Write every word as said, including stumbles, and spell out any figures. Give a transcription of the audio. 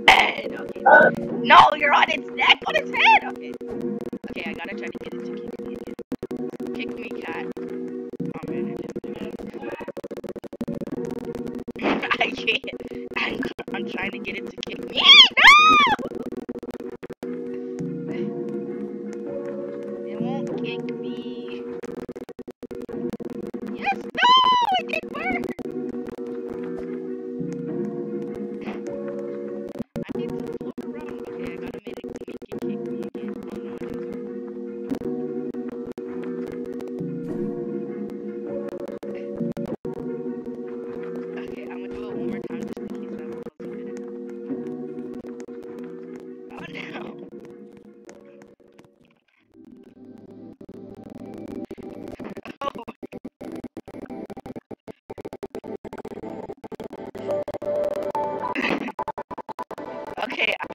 head. Okay. No, you're on its neck, on its head. Okay. Okay, I gotta try to get it to kick me again. Kick me, cat. Oh man, it didn't. I can't. I'm, I'm trying to get it to kick me. No! It won't kick me. Yes, no! It didn't work! I need to float around. Okay, I gotta make it, make it kick me again. Oh no, it doesn't. Okay, I'm gonna do it one more time just in case I'm close to it. Oh no! Oh. Okay,